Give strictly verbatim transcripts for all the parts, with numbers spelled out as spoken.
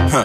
Huh.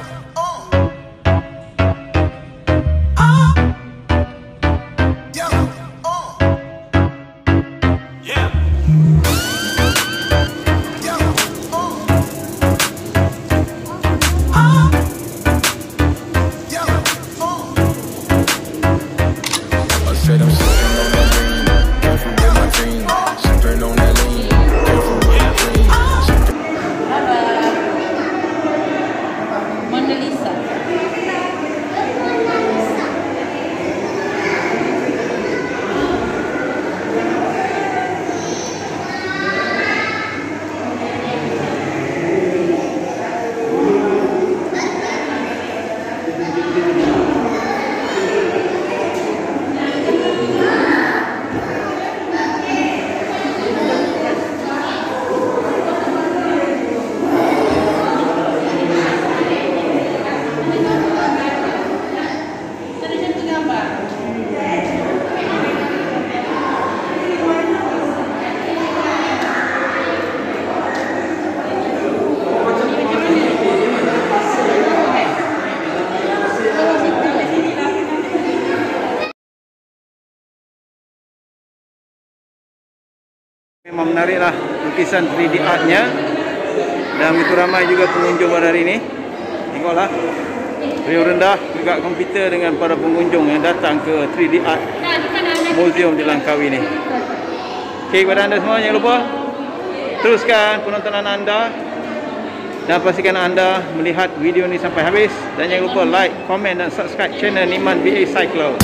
Memang menariklah lukisan three D artnya, dan begitu ramai juga pengunjung pada hari ini. Tengoklah, riuh rendah juga komputer dengan para pengunjung yang datang ke three D art museum di Langkawi ini. Okey, kepada anda semua jangan lupa teruskan penontonan anda dan pastikan anda melihat video ini sampai habis, dan jangan lupa like, komen dan subscribe channel Niman B A Cyclo.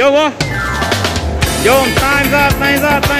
Jom ah. Jom, time's up, time's up,